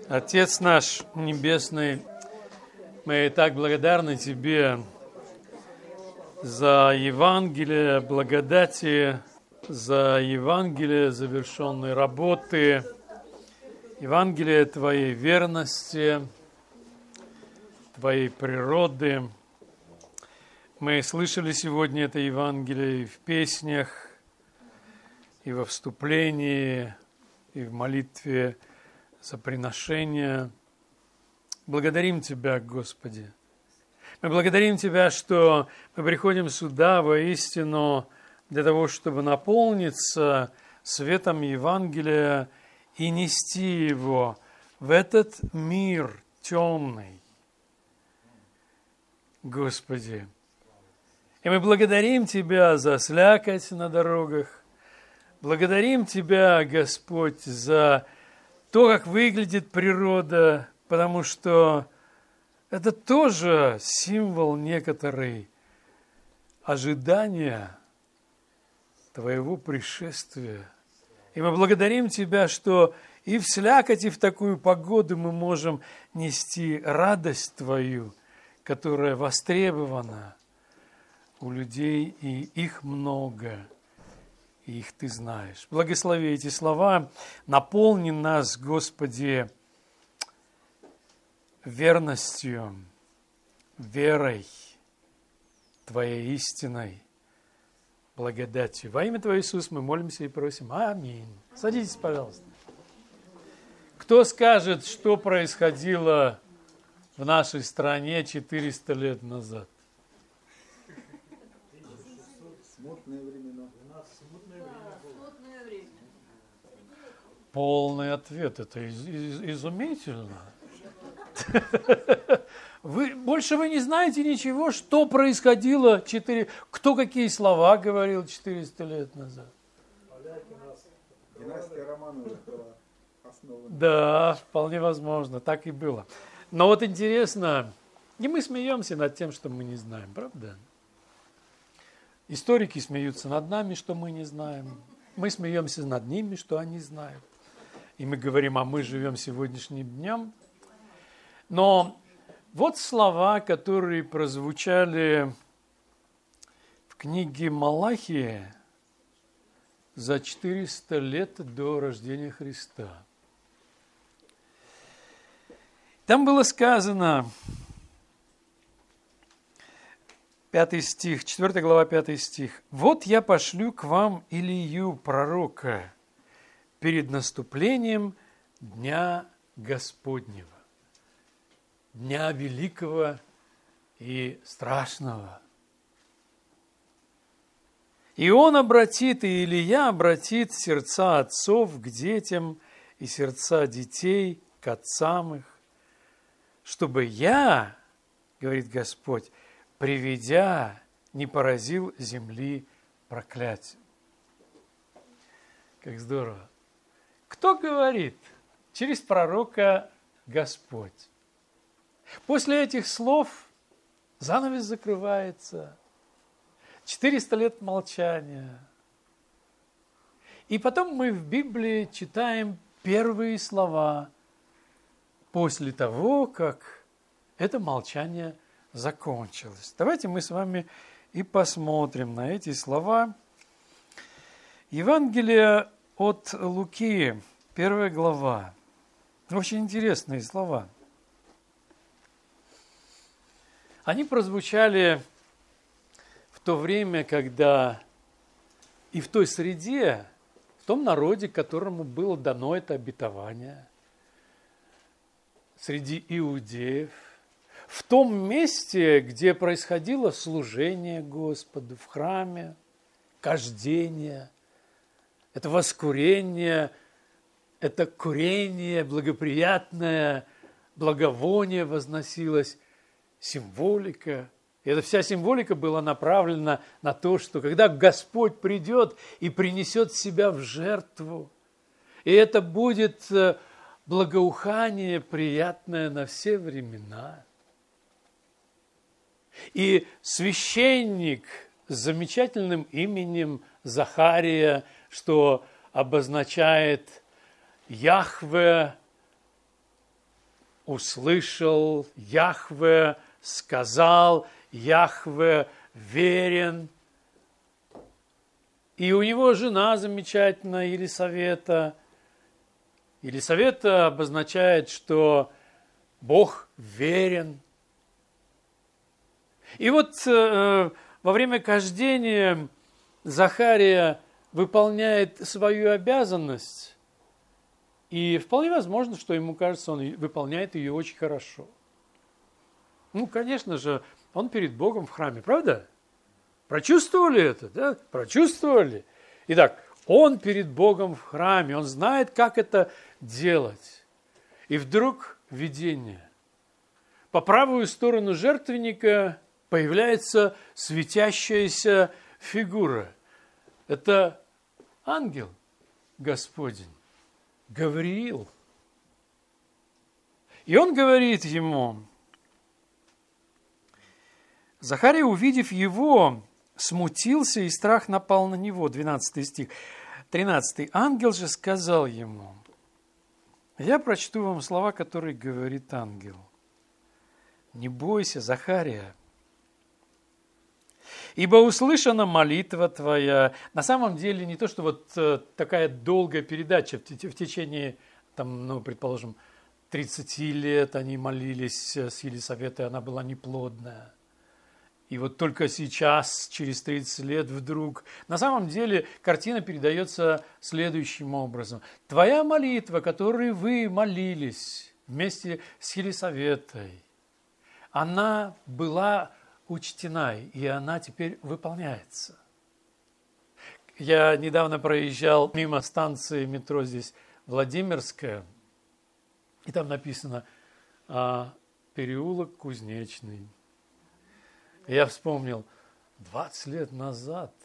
Отец наш Небесный, мы так благодарны Тебе за Евангелие благодати, за Евангелие завершенной работы, Евангелие Твоей верности, Твоей природы. Мы слышали сегодня это Евангелие и в песнях, и во вступлении, и в молитве за приношение. Благодарим Тебя, Господи. Мы благодарим Тебя, что мы приходим сюда воистину для того, чтобы наполниться светом Евангелия и нести его в этот мир темный. Господи. И мы благодарим Тебя за слякоть на дорогах. Благодарим Тебя, Господь, за то, как выглядит природа, потому что это тоже символ некоторый ожидания Твоего пришествия. И мы благодарим Тебя, что и в слякоть, и в такую погоду мы можем нести радость Твою, которая востребована у людей, и их много. И их Ты знаешь. Благослови эти слова, наполни нас, Господи, верностью, верой, Твоей истиной, благодатью. Во имя Твое, Иисус, мы молимся и просим. Аминь. Садитесь, пожалуйста. Кто скажет, что происходило в нашей стране 400 лет назад? Смутные времена. Полный ответ. Это изумительно. Больше вы не знаете ничего, что происходило кто какие слова говорил 400 лет назад. Династия Романовых была основана. Да, вполне возможно, так и было. Но вот интересно, и мы смеемся над тем, что мы не знаем, правда? Историки смеются над нами, что мы не знаем. Мы смеемся над ними, что они знают. И мы говорим, а мы живем сегодняшним днем. Но вот слова, которые прозвучали в книге Малахии за 400 лет до рождения Христа. Там было сказано, 5 стих, 4 глава, 5 стих. «Вот я пошлю к вам Илию, пророка, перед наступлением Дня Господнего, Дня великого и страшного. И он обратит, и Илия обратит сердца отцов к детям и сердца детей к отцам их, чтобы я, говорит Господь, приведя, не поразил земли проклятием». Как здорово! Кто говорит? Через пророка Господь. После этих слов занавес закрывается. 400 лет молчания. И потом мы в Библии читаем первые слова после того, как это молчание закончилось. Давайте мы с вами и посмотрим на эти слова. Евангелие от Луки, 1 глава. Очень интересные слова. Они прозвучали в то время, когда и в той среде, в том народе, которому было дано это обетование, среди иудеев, в том месте, где происходило служение Господу, в храме, кождение, это воскурение, это курение благоприятное, благовоние возносилось, символика. И эта вся символика была направлена на то, что когда Господь придет и принесет себя в жертву, и это будет благоухание приятное на все времена. И священник с замечательным именем Захария, что обозначает Яхве услышал, Яхве сказал, Яхве верен. И у него жена замечательная, Елисавета. Елисавета обозначает, что Бог верен. И вот во время кождения Захария выполняет свою обязанность, и вполне возможно, что ему кажется, он выполняет ее очень хорошо. Ну, конечно же, он перед Богом в храме, правда? Прочувствовали это, да? Прочувствовали? Итак, он перед Богом в храме, он знает, как это делать. И вдруг видение. По правую сторону жертвенника появляется светящаяся фигура. Это ангел Господень, Гавриил. И он говорит ему, Захария, увидев его, смутился, и страх напал на него. 12 стих. 13. Ангел же сказал ему, я прочту вам слова, которые говорит ангел. Не бойся, Захария, ибо услышана молитва твоя. На самом деле не то, что вот такая долгая передача в течение, там, ну, предположим, 30 лет они молились с Елисаветой, она была неплодная. И вот только сейчас, через 30 лет вдруг, на самом деле картина передается следующим образом. Твоя молитва, которой вы молились вместе с Елисаветой, она была учтена, и она теперь выполняется. Я недавно проезжал мимо станции метро здесь Владимирская, и там написано «Переулок Кузнечный». Я вспомнил, 20 лет назад,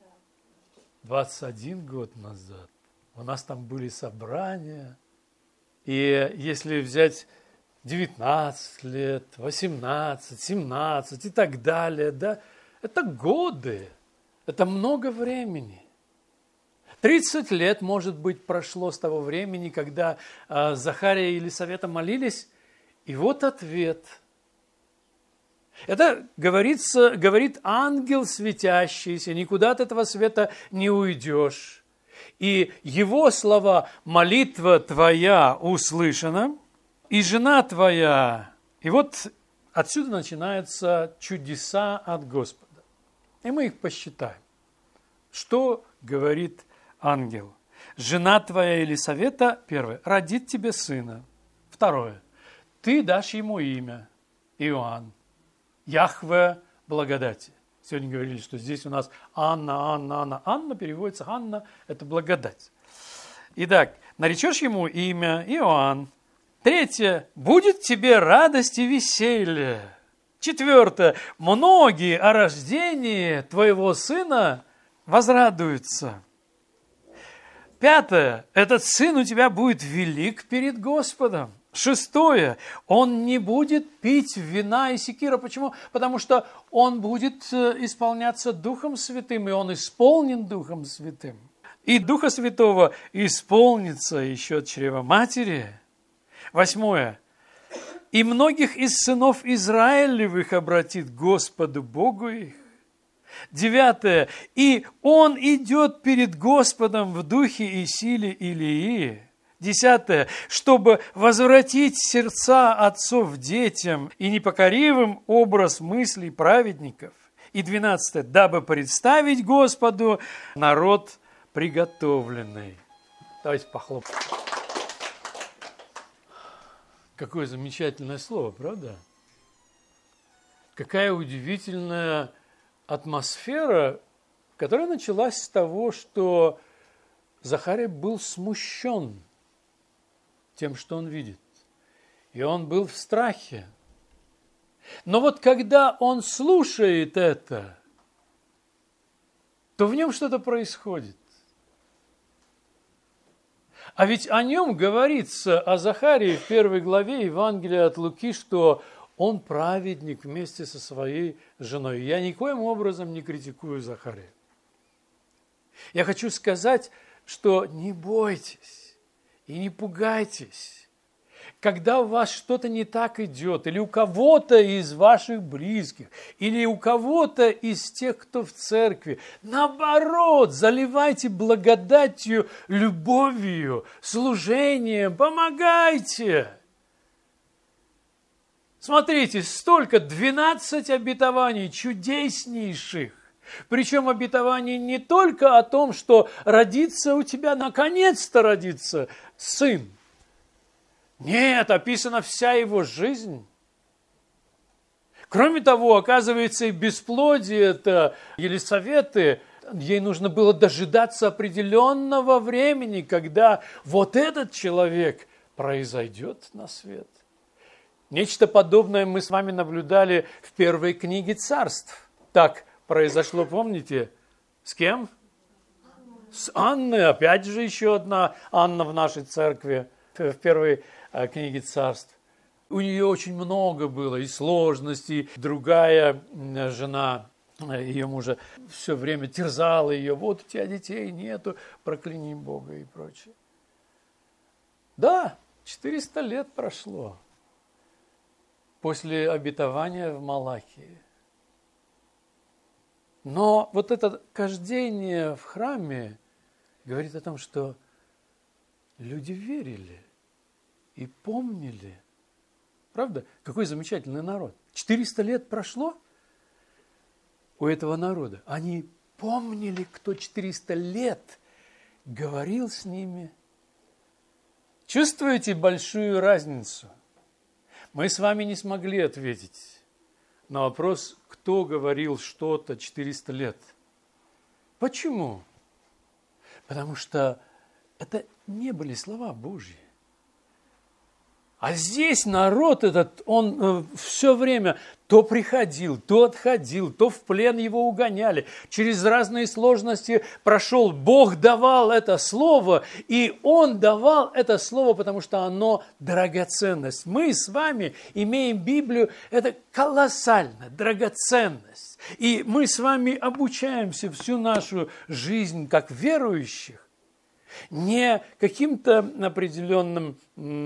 21 год назад у нас там были собрания, и если взять 19 лет, 18, 17 и так далее, да, это годы, это много времени. 30 лет, может быть, прошло с того времени, когда Захария и Елисавета молились, и вот ответ – это говорит ангел светящийся, никуда от этого света не уйдешь. И его слова «молитва твоя услышана, и жена твоя». И вот отсюда начинаются чудеса от Господа. И мы их посчитаем. Что говорит ангел? Жена твоя Елисавета, первое, родит тебе сына. Второе, ты дашь ему имя Иоанн. Яхве благодати. Сегодня говорили, что здесь у нас Анна, Анна, Анна. Анна переводится, Анна – это благодать. Итак, наречешь ему имя Иоанн. Третье, будет тебе радость и веселье. Четвертое, многие о рождении твоего сына возрадуются. Пятое, этот сын у тебя будет велик перед Господом. Шестое, он не будет пить вина и секира. Почему? Потому что он будет исполняться Духом Святым, и он исполнен Духом Святым. И Духа Святого исполнится еще от чрева матери. Восьмое, и многих из сынов Израилевых обратит Господу Богу их. Девятое, и он идет перед Господом в духе и силе Илии. 10. Чтобы возвратить сердца отцов детям и непокоривым образ мыслей праведников. И 12. Дабы представить Господу народ приготовленный. Давайте похлопаем. Какое замечательное слово, правда? Какая удивительная атмосфера, которая началась с того, что Захария был смущен тем, что он видит. И он был в страхе. Но вот когда он слушает это, то в нем что-то происходит. А ведь о нем говорится, о Захарии в 1 главе Евангелия от Луки, что он праведник вместе со своей женой. Я никоим образом не критикую Захарию. Я хочу сказать, что не бойтесь и не пугайтесь. когда у вас что-то не так идет, или у кого-то из ваших близких, или у кого-то из тех, кто в церкви, наоборот, заливайте благодатью, любовью, служением, помогайте. Смотрите, столько, 12 обетований чудеснейших. Причем обетование не только о том, что родится у тебя, наконец-то родится сын. Нет, описана вся его жизнь. Кроме того, оказывается, и бесплодие это Елисаветы, ей нужно было дожидаться определенного времени, когда вот этот человек произойдет на свет. Нечто подобное мы с вами наблюдали в первой книге Царств. Так произошло, помните, с кем? С Анной, опять же еще одна Анна в нашей церкви, в первой книге Царств. У нее очень много было и сложностей. Другая жена ее мужа все время терзала ее. Вот у тебя детей нету, прокляни Бога и прочее. Да, 400 лет прошло после обетования в Малахии. Но вот это хождение в храме говорит о том, что люди верили и помнили. Правда? Какой замечательный народ. 400 лет прошло у этого народа. Они помнили, кто 400 лет говорил с ними. Чувствуете большую разницу? Мы с вами не смогли ответить на вопрос, кто говорил что-то 400 лет. Почему? Потому что это не были слова Божьи. А здесь народ этот, он все время то приходил, то отходил, то в плен его угоняли. Через разные сложности прошел. Бог давал это слово, и Он давал это слово, потому что оно драгоценность. Мы с вами имеем Библию, это колоссальная драгоценность. И мы с вами обучаемся всю нашу жизнь как верующих, не каким-то определенным,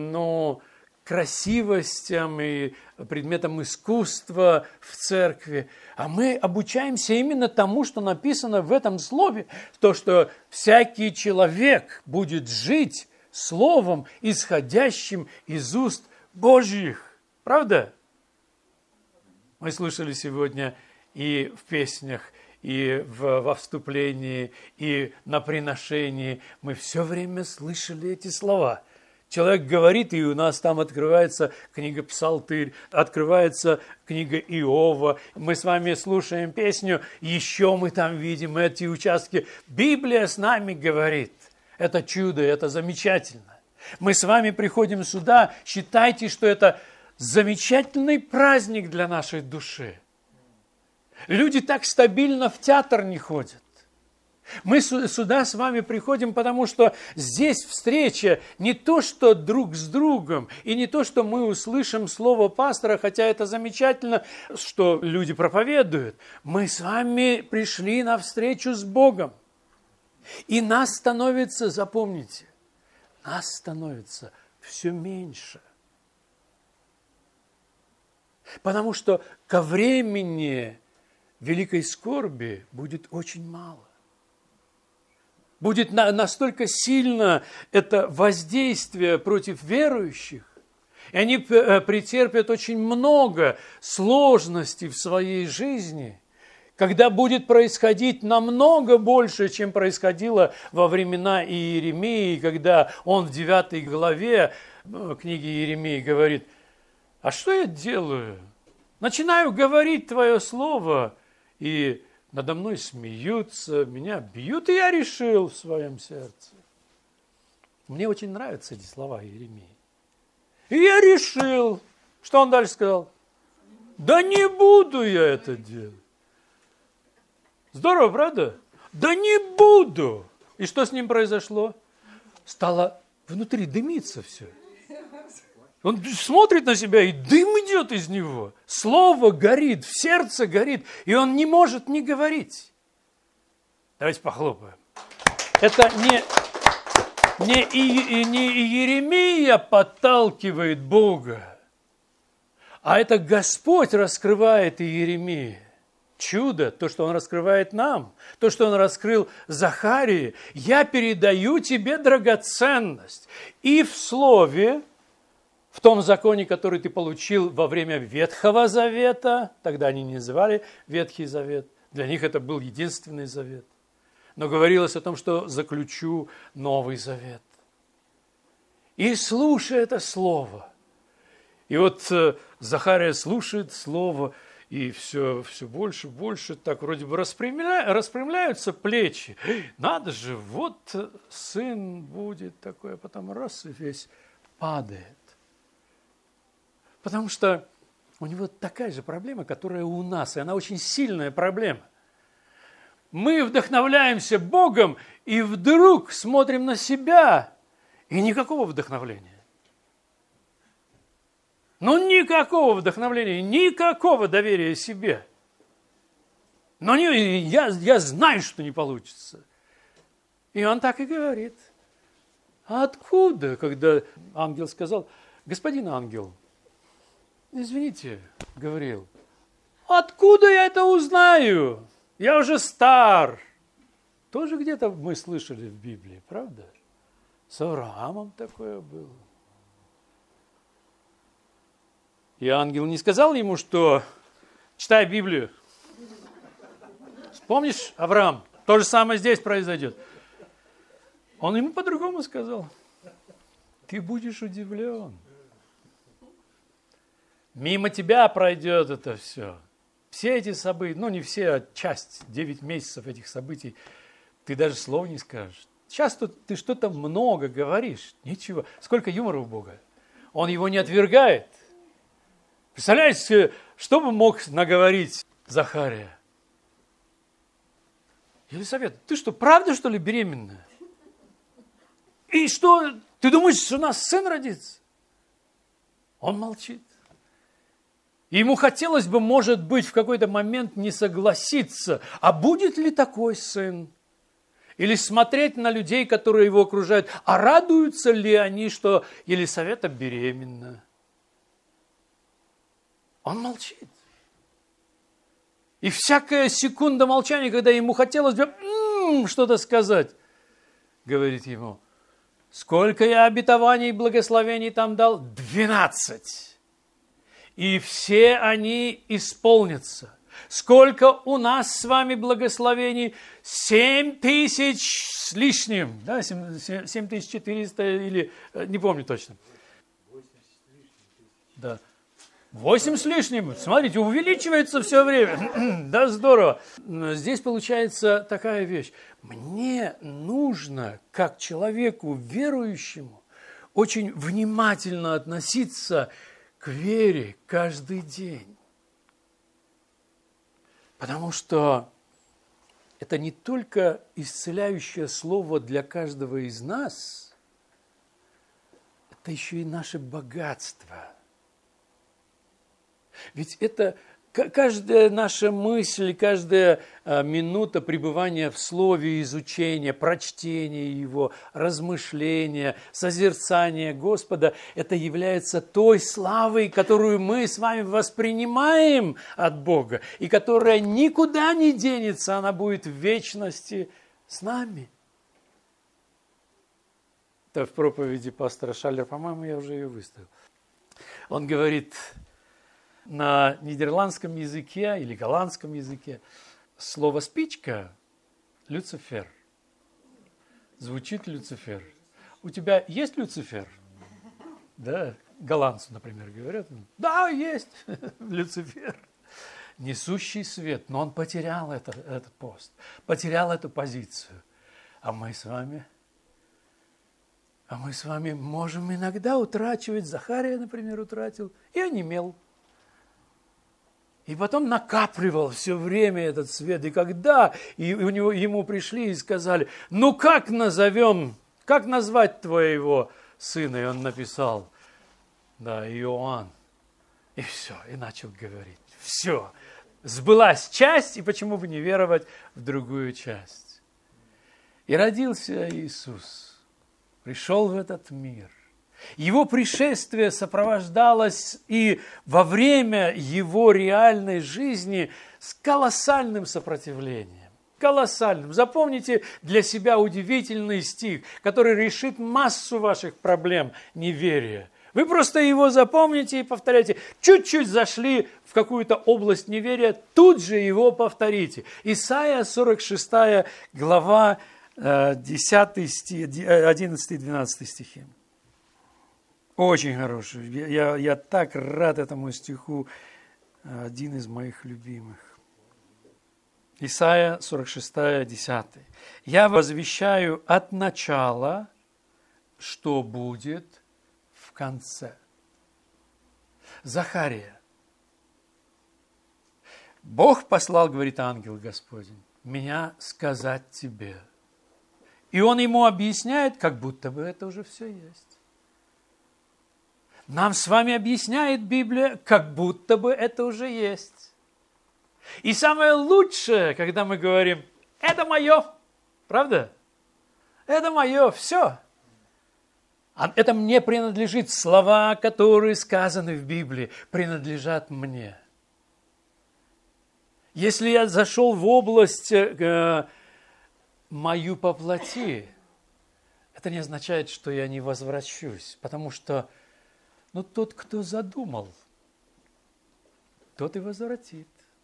красивостям и предметам искусства в церкви, а мы обучаемся именно тому, что написано в этом слове, то, что всякий человек будет жить словом, исходящим из уст Божьих. Правда? Мы слышали сегодня и в песнях, и во вступлении, и на приношении. Мы все время слышали эти слова. Человек говорит, и у нас там открывается книга Псалтырь, открывается книга Иова. Мы с вами слушаем песню, еще мы там видим эти участки. Библия с нами говорит. Это чудо, это замечательно. Мы с вами приходим сюда, считайте, что это замечательный праздник для нашей души. Люди так стабильно в театр не ходят. Мы сюда с вами приходим, потому что здесь встреча не то, что друг с другом, и не то, что мы услышим слово пастора, хотя это замечательно, что люди проповедуют. Мы с вами пришли на встречу с Богом. И нас становится, запомните, нас становится все меньше. Потому что ко времени великой скорби будет очень мало. Будет настолько сильно это воздействие против верующих, и они претерпят очень много сложностей в своей жизни, когда будет происходить намного больше, чем происходило во времена Иеремии, когда он в 9 главе книги Иеремии говорит: «А что я делаю? Начинаю говорить Твое слово, и надо мной смеются, меня бьют, и я решил в своем сердце». Мне очень нравятся эти слова Иеремии. И я решил, что он дальше сказал: да не буду я это делать. Здорово, правда? Да не буду. И что с ним произошло? Стало внутри дымиться все. Он смотрит на себя, и дым идет из него. Слово горит, в сердце горит, и он не может не говорить. Давайте похлопаем. Это не Иеремия подталкивает Бога, а это Господь раскрывает Иеремии. Чудо, то, что Он раскрывает нам, то, что Он раскрыл Захарии, я передаю тебе драгоценность. И в Слове, в том законе, который ты получил во время Ветхого Завета, тогда они не называли Ветхий Завет, для них это был единственный завет, но говорилось о том, что заключу Новый Завет. И слушай это Слово. И вот Захария слушает Слово, и все больше так вроде бы распрямляются плечи. Надо же, вот сын будет такой, а потом раз и весь падает. Потому что у него такая же проблема, которая у нас, и она очень сильная проблема. Мы вдохновляемся Богом, и вдруг смотрим на себя, и никакого вдохновления. Ну, никакого вдохновления, никакого доверия себе. Но я знаю, что не получится. И он так и говорит. А откуда, когда ангел сказал, господин ангел, извините, говорил, откуда я это узнаю? Я уже стар. Тоже где-то мы слышали в Библии, правда? С Авраамом такое было. И ангел не сказал ему, что читай Библию. Вспомнишь, Авраам, то же самое здесь произойдет. Он ему по-другому сказал. Ты будешь удивлен. Мимо тебя пройдет это все. Все эти события, ну не все, а часть, 9 месяцев этих событий, ты даже слова не скажешь. Сейчас ты что-то много говоришь, ничего. Сколько юмора у Бога. Он его не отвергает. Представляете, что бы мог наговорить Захария? Елисавета, ты что, правда, что ли, беременная? И что, ты думаешь, что у нас сын родится? Он молчит. Ему хотелось бы, может быть, в какой-то момент не согласиться, а будет ли такой сын? Или смотреть на людей, которые его окружают, а радуются ли они, что Елисавета беременна? Он молчит. И всякая секунда молчания, когда ему хотелось бы что-то сказать, говорит ему, сколько я обетований и благословений там дал? 12. И все они исполнятся. Сколько у нас с вами благословений? 7000 с лишним. Да, 7400 или, не помню точно. Да. 8 с лишним. Смотрите, увеличивается все время. Да, здорово. Здесь получается такая вещь. Мне нужно, как человеку верующему, очень внимательно относиться к вере каждый день. Потому что это не только исцеляющее слово для каждого из нас, это еще и наше богатство. Ведь это каждая наша мысль, каждая минута пребывания в слове, изучения, прочтения его, размышления, созерцания Господа, это является той славой, которую мы с вами воспринимаем от Бога, и которая никуда не денется, она будет в вечности с нами. Это в проповеди пастора Шаллера, по-моему, я уже ее выставил. Он говорит на нидерландском языке или голландском языке слово «спичка» – Люцифер. Звучит Люцифер. У тебя есть Люцифер? Да, голландцу, например, говорят. Да, есть Люцифер. Несущий свет, но он потерял этот пост, потерял эту позицию. А мы с вами можем иногда утрачивать. Захария, например, утратил и онемел. И потом накапливал все время этот свет. И когда ему пришли и сказали, ну как назвать твоего сына? И он написал, да, Иоанн. И все, и начал говорить. Все, сбылась часть, и почему бы не веровать в другую часть? И родился Иисус. пришел в этот мир. Его пришествие сопровождалось и во время его реальной жизни с колоссальным сопротивлением. Колоссальным. Запомните для себя удивительный стих, который решит массу ваших проблем неверия. Вы просто его запомните и повторяйте. Чуть-чуть зашли в какую-то область неверия, тут же его повторите. Исайя 46 глава, 10 стих, 11 и 12 стихи. Очень хороший. Я так рад этому стиху. Один из моих любимых. Исайя 46, 10. «Я возвещаю от начала, что будет в конце». Захария. Бог послал, говорит ангел Господень, меня сказать тебе. И он ему объясняет, как будто бы это уже все есть. Нам с вами объясняет Библия, как будто бы это уже есть. И самое лучшее, когда мы говорим, это мое, правда? Это мое, все. Это мне принадлежит. Слова, которые сказаны в Библии, принадлежат мне. Если я зашел в область мою по плоти, это не означает, что я не возвращусь, потому что тот, кто задумал, тот и возвратит.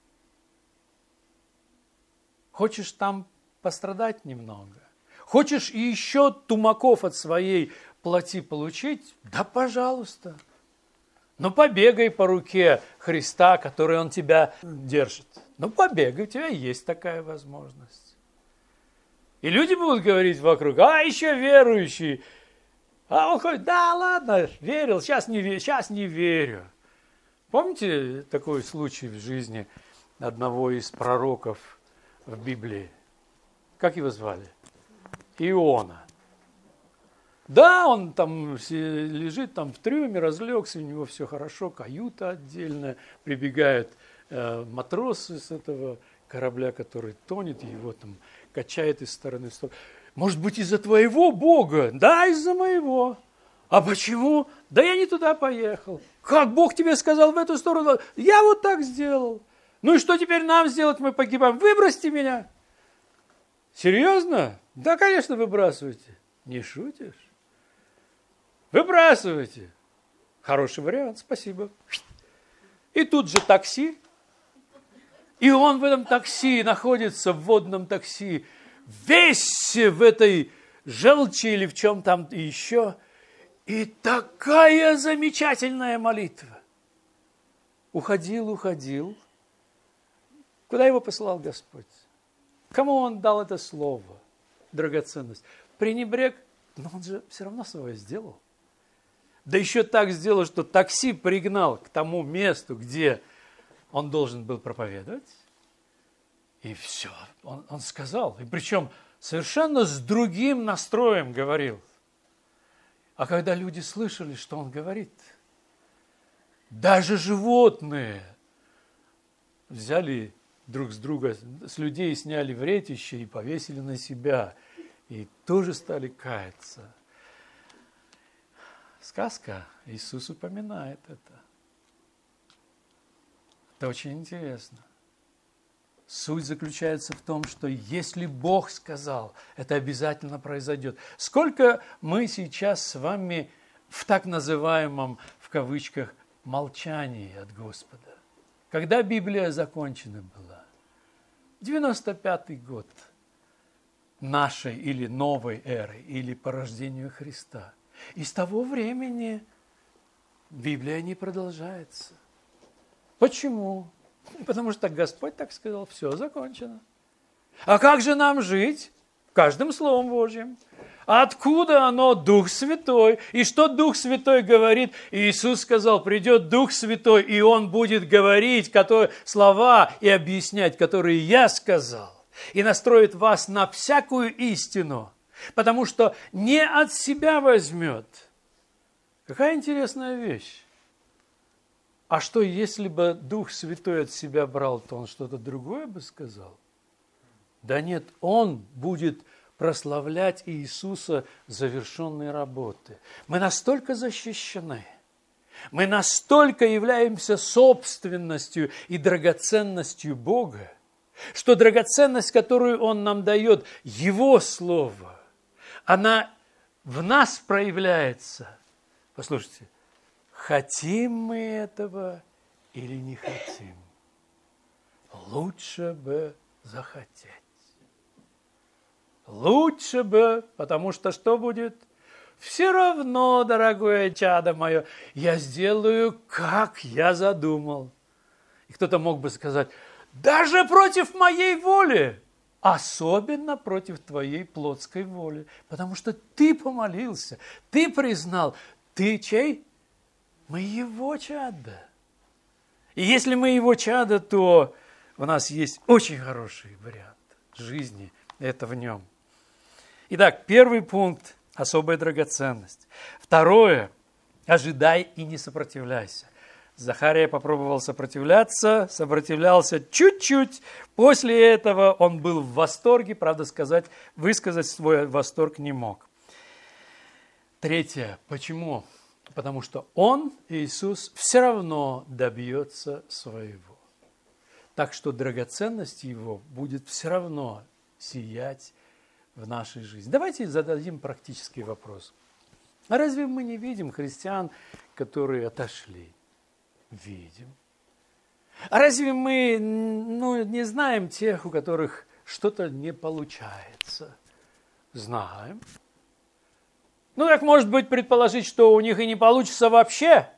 Хочешь там пострадать немного? Хочешь еще тумаков от своей плоти получить? Да, пожалуйста. Но побегай по руке Христа, который Он тебя держит. Побегай, у тебя есть такая возможность. И люди будут говорить вокруг, еще верующий. А он ходит, да ладно, верил, сейчас не верю. Помните такой случай в жизни одного из пророков в Библии? Как его звали? Иона. Да, он там лежит там в трюме, разлегся, у него все хорошо, каюта отдельная, прибегают матросы с этого корабля, который тонет, его там качает из стороны в сторону. Может быть, из-за твоего Бога? Да, из-за моего. А почему? Да я не туда поехал. Как Бог тебе сказал в эту сторону? Я вот так сделал. Ну и что теперь нам сделать? Мы погибаем. Выбросьте меня. Серьезно? Да, конечно, выбрасывайте. Не шутишь? Выбрасывайте. Хороший вариант, спасибо. И тут же такси. И он в этом такси находится, в водном такси, весь в этой желчи или в чем там еще. И такая замечательная молитва. Уходил. Куда его посылал Господь? Кому он дал это слово? Драгоценность. Пренебрег, но он же все равно свое сделал. Да еще так сделал, что такси пригнал к тому месту, где он должен был проповедовать. И все, он сказал. И причем совершенно с другим настроем говорил. А когда люди слышали, что он говорит, даже животные взяли друг с друга, с людей сняли вретище и повесили на себя. И тоже стали каяться. Сказка, Иисус упоминает это. Это очень интересно. Суть заключается в том, что если Бог сказал, это обязательно произойдет. Сколько мы сейчас с вами в так называемом, в кавычках, молчании от Господа? Когда Библия закончена была? 95-й год нашей или новой эры, или по рождению Христа. И с того времени Библия не продолжается. Почему? Потому что Господь так сказал, все закончено. А как же нам жить? Каждым Словом Божьим. Откуда оно? Дух Святой. И что Дух Святой говорит? Иисус сказал, придет Дух Святой, и Он будет говорить слова и объяснять, которые я сказал. И настроит вас на всякую истину. Потому что не от себя возьмет. Какая интересная вещь. А что, если бы Дух Святой от себя брал, то Он что-то другое бы сказал? Да нет, Он будет прославлять Иисуса завершенной работы. Мы настолько защищены, мы настолько являемся собственностью и драгоценностью Бога, что драгоценность, которую Он нам дает, Его Слово, она в нас проявляется. Послушайте, хотим мы этого или не хотим? Лучше бы захотеть. Лучше бы, потому что что будет? Все равно, дорогое чадо мое, я сделаю, как я задумал. И кто-то мог бы сказать, даже против моей воли, особенно против твоей плотской воли, потому что ты помолился, ты признал, ты чей? Мы его чадо. И если мы его чадо, то у нас есть очень хороший вариант жизни, это в нем. Итак, первый пункт – особая драгоценность. Второе – ожидай и не сопротивляйся. Захария попробовал сопротивляться, сопротивлялся чуть-чуть. После этого он был в восторге, правда, высказать свой восторг не мог. Третье. Почему? Потому что он, Иисус, все равно добьется своего. Так что драгоценность его будет все равно сиять в нашей жизни. Давайте зададим практический вопрос. А разве мы не видим христиан, которые отошли? Видим. А разве мы не знаем тех, у которых что-то не получается? Знаем. Так может быть предположить, что у них и не получится вообще?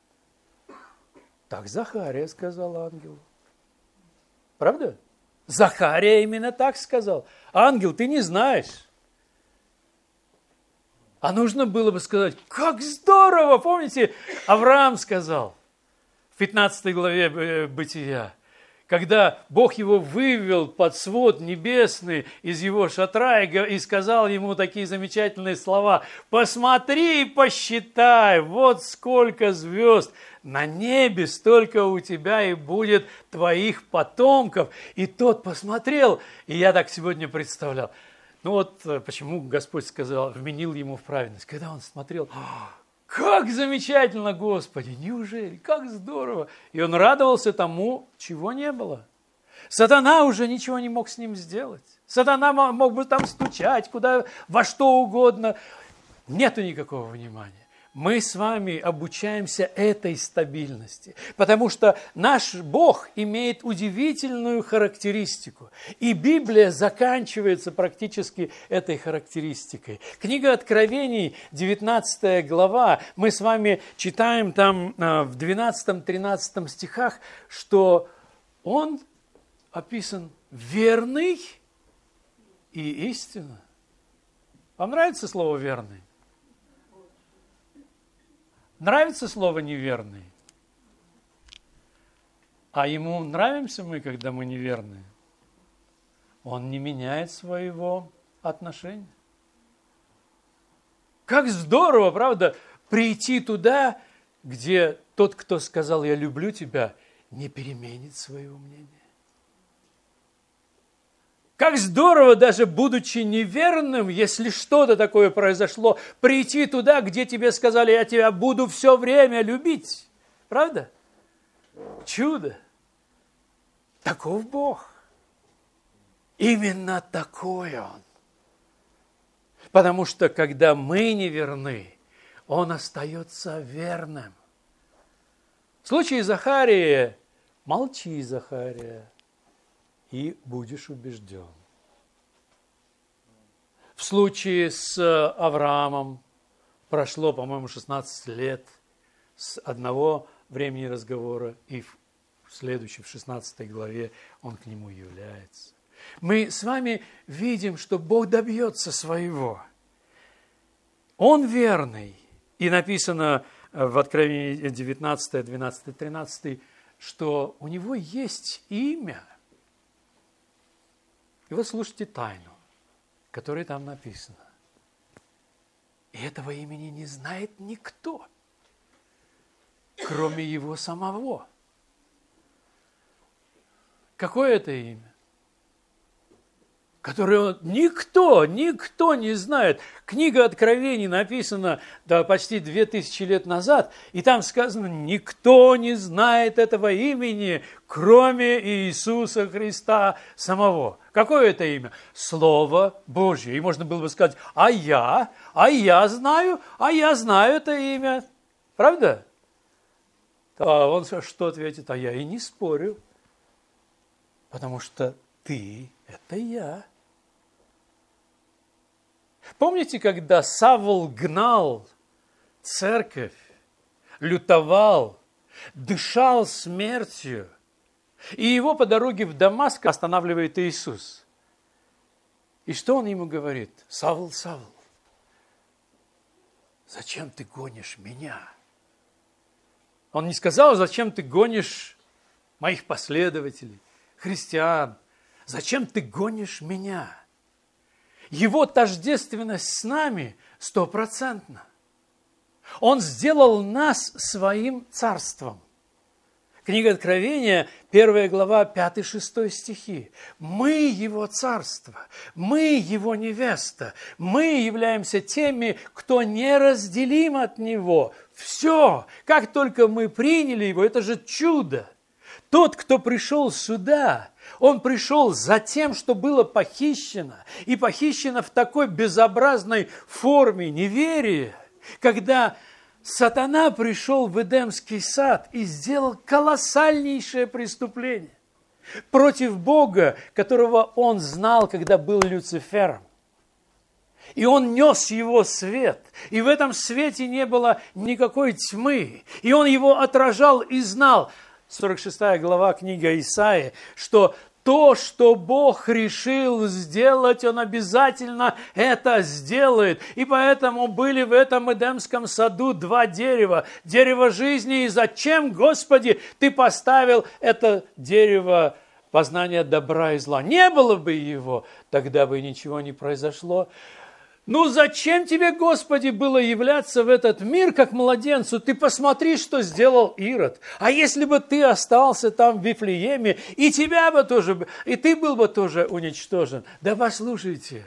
Так Захария сказал ангелу. Правда? Захария именно так сказал. Ангел, ты не знаешь. А нужно было бы сказать, как здорово! Помните, Авраам сказал в 15 главе Бытия, когда Бог его вывел под свод небесный из его шатра и сказал ему такие замечательные слова: «Посмотри и посчитай, вот сколько звезд на небе, столько у тебя и будет твоих потомков». И тот посмотрел, и я так сегодня представлял. Почему Господь сказал, вменил ему в праведность. Когда он смотрел, как замечательно, Господи, неужели, как здорово. И он радовался тому, чего не было. Сатана уже ничего не мог с ним сделать. Сатана мог бы там стучать, во что угодно. Нету никакого внимания. Мы с вами обучаемся этой стабильности, потому что наш Бог имеет удивительную характеристику. И Библия заканчивается практически этой характеристикой. Книга Откровений, 19 глава, мы с вами читаем там в 12-13 стихах, что он описан верный и истинно. Вам нравится слово «верный»? Нравится слово «неверный»? А ему нравимся мы, когда мы неверные? Он не меняет своего отношения. Как здорово, правда, прийти туда, где тот, кто сказал «я люблю тебя», не переменит своего мнения. Как здорово, даже будучи неверным, если что-то такое произошло, прийти туда, где тебе сказали, я тебя буду все время любить. Правда? Чудо. Таков Бог. Именно такой Он. Потому что, когда мы неверны, Он остается верным. В случае Захарии, молчи, Захария, и будешь убежден. В случае с Авраамом прошло, по-моему, 16 лет с одного времени разговора, и в следующей, в 16 главе, он к нему является. Мы с вами видим, что Бог добьется своего. Он верный. И написано в Откровении 19, 12, 13, что у него есть имя. И вот слушайте тайну, которая там написана. И этого имени не знает никто, кроме его самого. Какое это имя? которую никто не знает. Книга Откровений написана почти 2000 лет назад, и там сказано, никто не знает этого имени, кроме Иисуса Христа самого. Какое это имя? Слово Божье. И можно было бы сказать, а я знаю это имя. Правда? А он что ответит? А я и не спорю, потому что ты – это я. Помните, когда Савл гнал церковь, лютовал, дышал смертью, и его по дороге в Дамаск останавливает Иисус? И что он ему говорит? Савл, Савл, зачем ты гонишь меня? Он не сказал, зачем ты гонишь моих последователей, христиан, зачем ты гонишь меня? Его тождественность с нами 100%. Он сделал нас своим царством. Книга Откровения, 1 глава, 5-6 стихи. Мы Его царство, мы Его невеста, мы являемся теми, кто неразделим от Него. Все, как только мы приняли Его, это же чудо. Тот, кто пришел сюда, он пришел за тем, что было похищено, и похищено в такой безобразной форме неверия, когда сатана пришел в Эдемский сад и сделал колоссальнейшее преступление против Бога, которого он знал, когда был Люцифером. И он нес его свет, и в этом свете не было никакой тьмы, и он его отражал и знал. 46 глава книги Исаии, что то, что Бог решил сделать, Он обязательно это сделает. И поэтому были в этом Эдемском саду два дерева. Дерево жизни. И зачем, Господи, Ты поставил это дерево познания добра и зла? Не было бы его, тогда бы ничего не произошло. Ну зачем тебе, Господи, было являться в этот мир, как младенцу? Ты посмотри, что сделал Ирод. А если бы ты остался там в Вифлееме, и тебя бы тоже, и ты был бы тоже уничтожен. Да послушайте,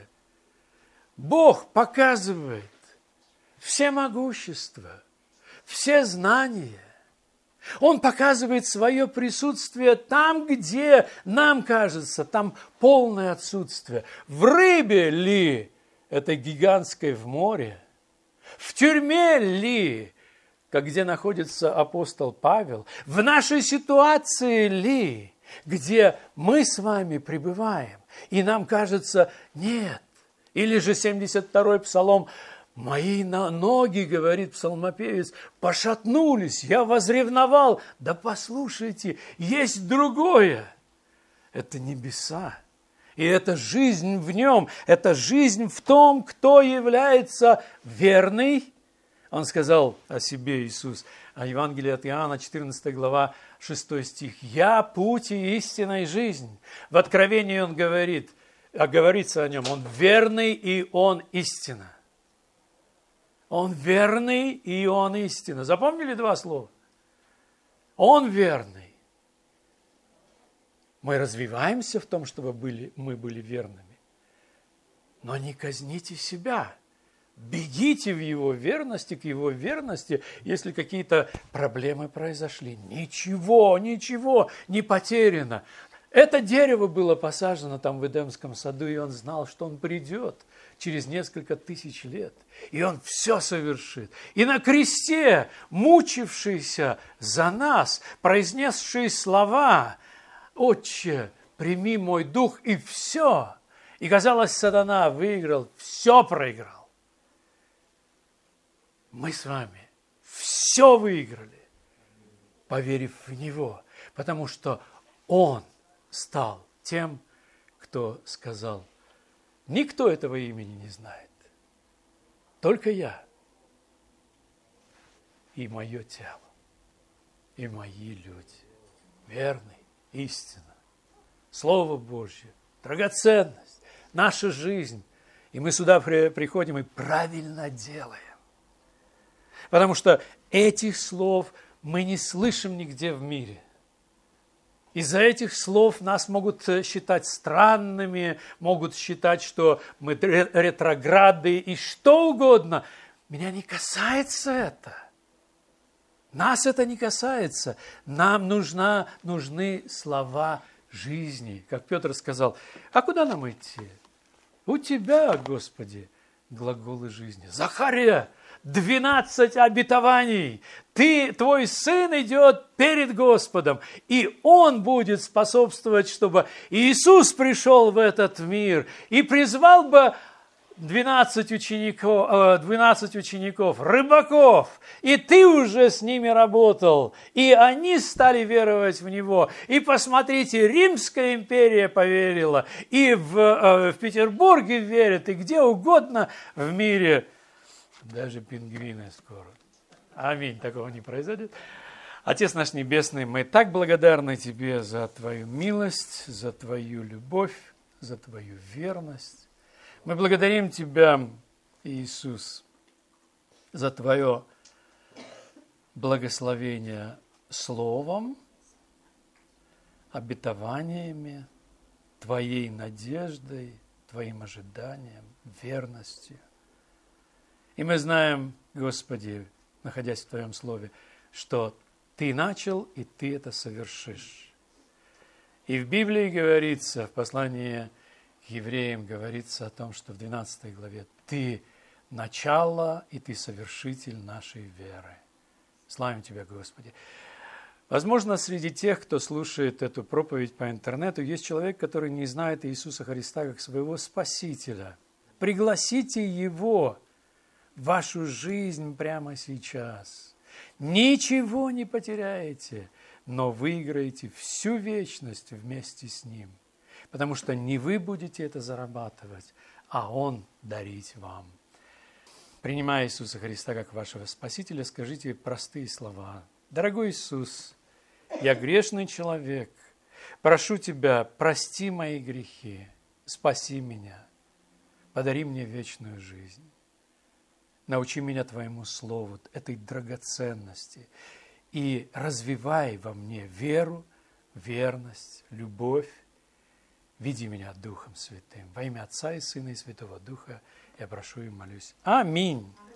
Бог показывает все могущество, все знания. Он показывает свое присутствие там, где нам кажется, там полное отсутствие. В рыбе ли? Это гигантской в море, в тюрьме ли, как где находится апостол Павел, в нашей ситуации ли, где мы с вами пребываем, и нам кажется, нет. Или же 72-й псалом, «Мои ноги, — говорит псалмопевец, — пошатнулись, я возревновал». Да послушайте, есть другое, это небеса. И это жизнь в нем, это жизнь в том, кто является верный. Он сказал о себе, Иисус, о Евангелии от Иоанна, 14 глава, 6 стих. «Я путь и истина и жизнь». В Откровении он говорит, говорится о нем, он верный и он истина. Он верный и он истина. Запомнили два слова? Он верный. Мы развиваемся в том, чтобы мы были верными. Но не казните себя. Бегите в Его верности, к Его верности, если какие-то проблемы произошли. Ничего не потеряно. Это дерево было посажено там в Эдемском саду, и Он знал, что Он придет через несколько тысяч лет. И Он все совершит. И на кресте, мучившийся за нас, произнесший слова: «Отче, прими мой дух», и все. И казалось, сатана выиграл, все проиграл. Мы с вами все выиграли, поверив в Него, потому что Он стал тем, кто сказал: никто этого имени не знает, только я и мое тело, и мои люди, верный. Истина, Слово Божье, драгоценность, наша жизнь. И мы сюда приходим и правильно делаем. Потому что этих слов мы не слышим нигде в мире. Из-за этих слов нас могут считать странными, могут считать, что мы ретрограды и что угодно. Меня не касается это. Нас это не касается. Нам нужны слова жизни. Как Петр сказал, а куда нам идти? У Тебя, Господи, глаголы жизни. Захария, 12 обетований. Твой сын идет перед Господом, и он будет способствовать, чтобы Иисус пришел в этот мир и призвал бы 12 учеников, рыбаков, и ты уже с ними работал, и они стали веровать в Него. И посмотрите, Римская империя поверила, и в Петербурге верят, и где угодно в мире. Даже пингвины скоро. Аминь, такого не произойдет. Отец наш Небесный, мы так благодарны Тебе за Твою милость, за Твою любовь, за Твою верность. Мы благодарим Тебя, Иисус, за Твое благословение словом, обетованиями, Твоей надеждой, Твоим ожиданием, верностью. И мы знаем, Господи, находясь в Твоем Слове, что Ты начал, и Ты это совершишь. И в Библии говорится, в послании к евреям говорится о том, что в 12 главе Ты начало, и Ты совершитель нашей веры. Славим Тебя, Господи. Возможно, среди тех, кто слушает эту проповедь по интернету, есть человек, который не знает Иисуса Христа как своего Спасителя. Пригласите Его в вашу жизнь прямо сейчас. Ничего не потеряете, но выиграете всю вечность вместе с Ним. Потому что не вы будете это зарабатывать, а Он дарить вам. Принимая Иисуса Христа как вашего Спасителя, скажите простые слова. Дорогой Иисус, я грешный человек. Прошу Тебя, прости мои грехи, спаси меня, подари мне вечную жизнь. Научи меня Твоему Слову, этой драгоценности, и развивай во мне веру, верность, любовь. Веди меня Духом Святым. Во имя Отца и Сына и Святого Духа я прошу и молюсь. Аминь.